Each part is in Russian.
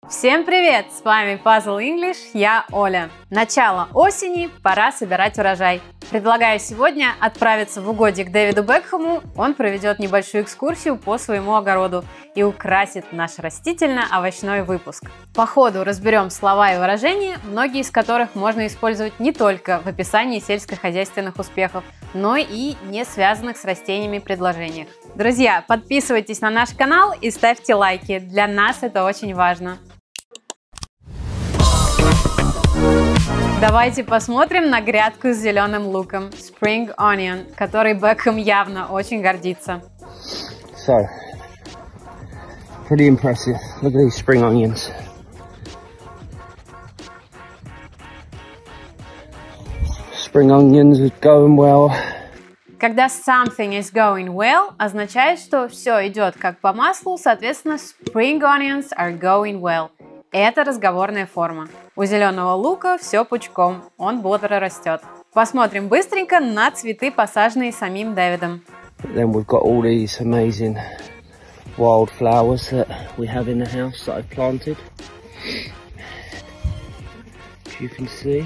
Всем привет! С вами Puzzle English, я Оля. Начало осени, пора собирать урожай. Предлагаю сегодня отправиться в угодье к Дэвиду Бекхэму. Он проведет небольшую экскурсию по своему огороду и украсит наш растительно-овощной выпуск. По ходу разберем слова и выражения, многие из которых можно использовать не только в описании сельскохозяйственных успехов, но и не связанных с растениями предложениях. Друзья, подписывайтесь на наш канал и ставьте лайки, для нас это очень важно. Давайте посмотрим на грядку с зеленым луком, Spring Onion, которой Бекхэм явно очень гордится. So, pretty impressive. Look at these spring onions. Spring onions are going well. Когда something is going well, означает, что все идет как по маслу, соответственно, spring onions are going well. Это разговорная форма. У зеленого лука все пучком, он бодро растет. Посмотрим быстренько на цветы, посаженные самим Дэвидом. Then we've got all these amazing wildflowers that we have in the house that I've planted. As you can see.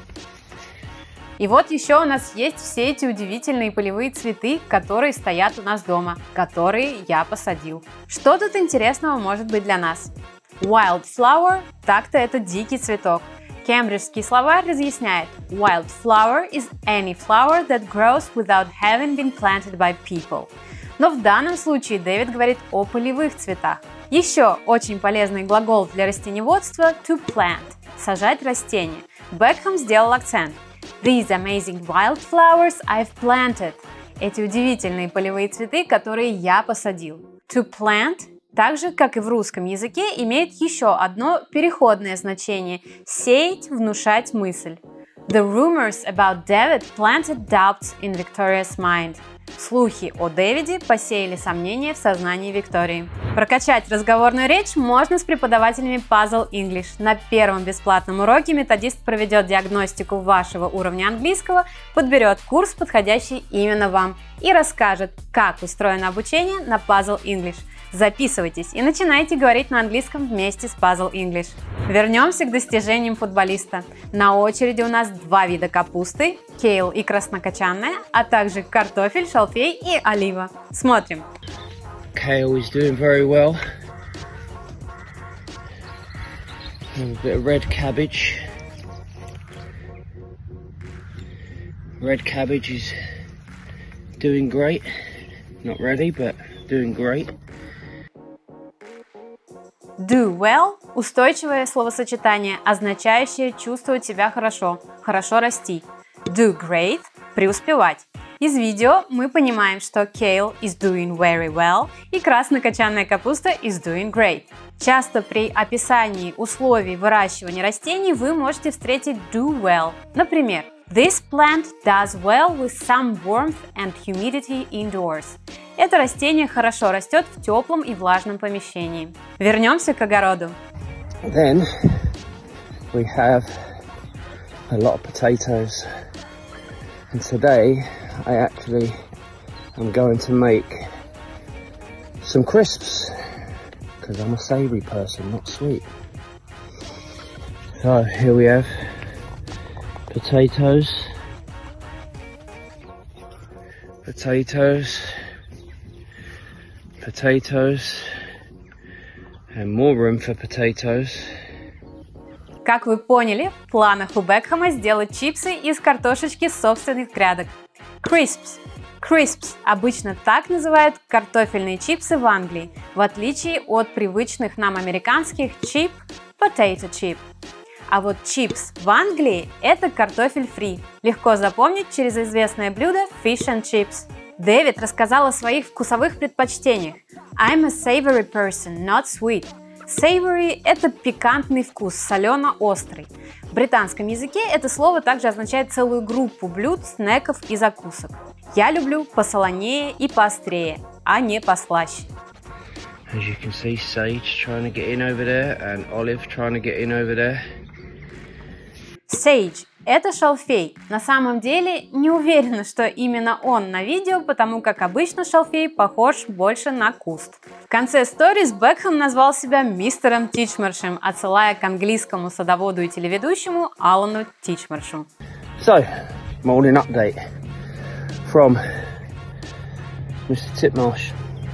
И вот еще у нас есть все эти удивительные полевые цветы, которые стоят у нас дома, которые я посадил. Что тут интересного может быть для нас? Wildflower, так-то это дикий цветок. Кембриджский словарь разъясняет: Wildflower is any flower that grows without having been planted by people. Но в данном случае Дэвид говорит о полевых цветах. Еще очень полезный глагол для растениеводства to plant – сажать растения. Бекхэм сделал акцент. These amazing wildflowers I've planted. Эти удивительные полевые цветы, которые я посадил. To plant, так же, как и в русском языке, имеет еще одно переходное значение – сеять, внушать мысль. The rumors about David planted doubts in Victoria's mind. Слухи о Дэвиде посеяли сомнения в сознании Виктории. Прокачать разговорную речь можно с преподавателями Puzzle English. На первом бесплатном уроке методист проведет диагностику вашего уровня английского, подберет курс, подходящий именно вам, и расскажет, как устроено обучение на Puzzle English. Записывайтесь и начинайте говорить на английском вместе с Puzzle English. Вернемся к достижениям футболиста. На очереди у нас два вида капусты – кейл и краснокочанная, а также картофель, шалфей и олива. Смотрим. Kale is doing very well. And a bit of red cabbage. Red cabbage is doing great. Not ready, but doing great. Do well – устойчивое словосочетание, означающее чувствовать себя хорошо, хорошо расти. Do great – преуспевать. Из видео мы понимаем, что kale is doing very well и краснокочанная капуста is doing great. Часто при описании условий выращивания растений вы можете встретить do well. Например, This plant does well with some warmth and humidity indoors. Это растение хорошо растет в теплом и влажном помещении. Вернемся к огороду. Then we have a lot of potatoes. And today I actually am going to make some crisps because I'm a savoury person, not sweet. So here we have potatoes, potatoes, potatoes, and more room for potatoes. Как вы поняли, в планах у Бекхэма сделать чипсы из картошечки с собственных грядок. Crisps. Crisps обычно так называют картофельные чипсы в Англии, в отличие от привычных нам американских chip, potato chip. А вот чипс в Англии – это картофель фри. Легко запомнить через известное блюдо fish and chips. Дэвид рассказал о своих вкусовых предпочтениях. I'm a savory person, not sweet. Savory – это пикантный вкус, солено-острый. В британском языке это слово также означает целую группу блюд, снеков и закусок. Я люблю посолонее и поострее, а не послаще. As you can see, Sage trying to get in over there and Olive trying to get in over there. Sage – это шалфей. На самом деле не уверена, что именно он на видео, потому как обычно шалфей похож больше на куст. В конце сторис Бекхэм назвал себя мистером Тичмаршем, отсылая к английскому садоводу и телеведущему Алану Тичмаршу. So, morning update from Mr. Titmarsh.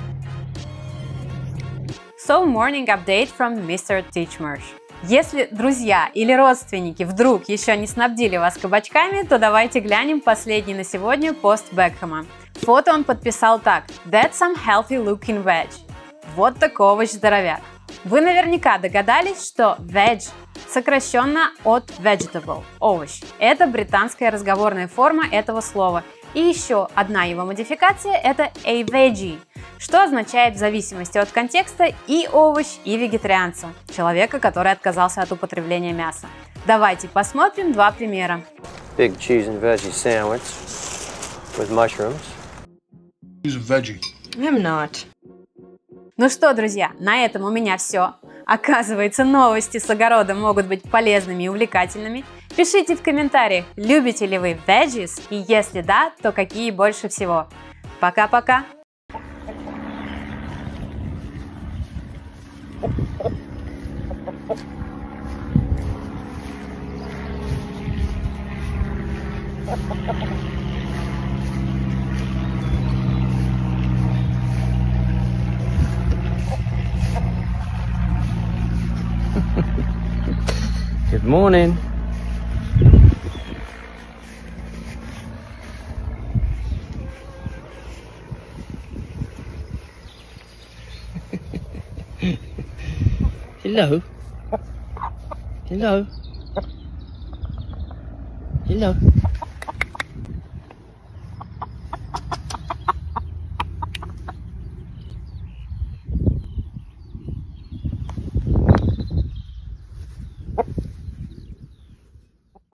So, morning update from Mr. Titchmarsh. Если друзья или родственники вдруг еще не снабдили вас кабачками, то давайте глянем последний на сегодня пост Бекхэма. Фото он подписал так: That's some healthy looking veg. Вот такой овощ-здоровяк. Вы наверняка догадались, что veg сокращенно от vegetable – овощ. Это британская разговорная форма этого слова. И еще одна его модификация – это a veggie, что означает в зависимости от контекста и овощ, и вегетарианца, человека, который отказался от употребления мяса. Давайте посмотрим два примера. Big cheese and veggie sandwich with mushrooms. He's a veggie. I'm not. Ну что, друзья, на этом у меня все. Оказывается, новости с огорода могут быть полезными и увлекательными. Пишите в комментариях, любите ли вы veggies, и если да, то какие больше всего. Пока-пока! Good morning. Hello. Hello. Hello.